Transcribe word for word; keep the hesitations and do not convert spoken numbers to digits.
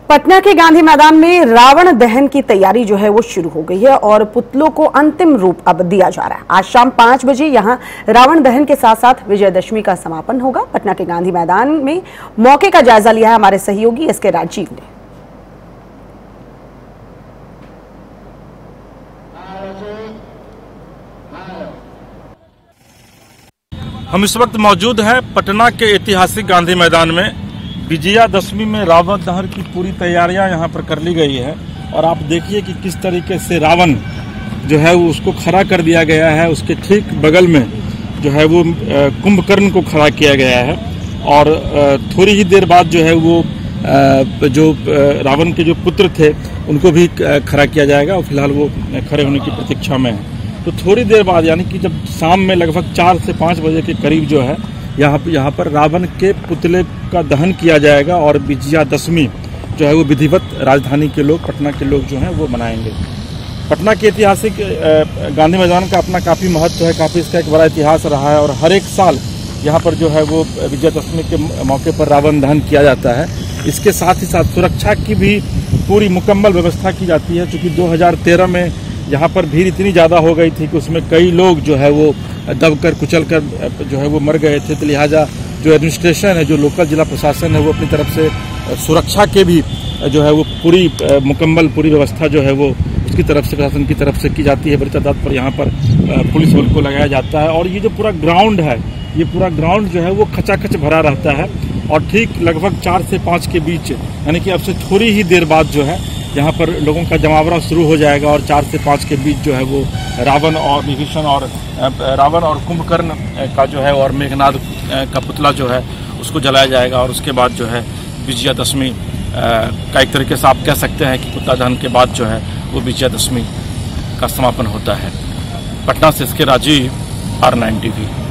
पटना के गांधी मैदान में रावण दहन की तैयारी जो है वो शुरू हो गई है और पुतलों को अंतिम रूप अब दिया जा रहा है। आज शाम पांच बजे यहां रावण दहन के साथ साथ विजयदशमी का समापन होगा। पटना के गांधी मैदान में मौके का जायजा लिया है हमारे सहयोगी एस के राजीव ने। हम इस वक्त मौजूद हैं पटना के ऐतिहासिक गांधी मैदान में। विजयादशमी में रावण दहन की पूरी तैयारियां यहां पर कर ली गई है और आप देखिए कि किस तरीके से रावण जो है वो उसको खड़ा कर दिया गया है। उसके ठीक बगल में जो है वो कुंभकर्ण को खड़ा किया गया है और थोड़ी ही देर बाद जो है वो जो रावण के जो पुत्र थे उनको भी खड़ा किया जाएगा और फिलहाल वो खड़े होने की प्रतीक्षा में है। तो थोड़ी देर बाद यानी कि जब शाम में लगभग चार से पाँच बजे के करीब जो है यहाँ यहाँ पर रावण के पुतले का दहन किया जाएगा और विजयादशमी जो है वो विधिवत राजधानी के लोग, पटना के लोग जो हैं वो मनाएंगे। पटना के ऐतिहासिक गांधी मैदान का अपना काफ़ी महत्व है, काफ़ी इसका एक बड़ा इतिहास रहा है और हर एक साल यहाँ पर जो है वो विजयादशमी के मौके पर रावण दहन किया जाता है। इसके साथ ही साथ सुरक्षा की भी पूरी मुकम्मल व्यवस्था की जाती है, चूँकि दो हज़ार तेरह में यहाँ पर भीड़ इतनी ज़्यादा हो गई थी कि उसमें कई लोग जो है वो दबकर कुचलकर जो है वो मर गए थे। तो लिहाजा जो एडमिनिस्ट्रेशन है, जो लोकल जिला प्रशासन है, वो अपनी तरफ से सुरक्षा के भी जो है वो पूरी मुकम्मल पूरी व्यवस्था जो है वो उसकी तरफ से, प्रशासन की तरफ से की जाती है। बड़ी तादाद पर यहाँ पर पुलिस बल को लगाया जाता है और ये जो पूरा ग्राउंड है, ये पूरा ग्राउंड जो है वो खचाखच भरा रहता है और ठीक लगभग चार से पाँच के बीच यानी कि अब से थोड़ी ही देर बाद जो है यहाँ पर लोगों का जमावड़ा शुरू हो जाएगा और चार से पाँच के बीच जो है वो रावण और विभीषण और रावण और कुंभकर्ण का जो है और मेघनाद का पुतला जो है उसको जलाया जाएगा और उसके बाद जो है विजयादशमी का एक तरीके से आप कह सकते हैं कि पुतला दहन के बाद जो है वो विजयादशमी का समापन होता है। पटना से एस के राजीव, आर नाइन टीवी।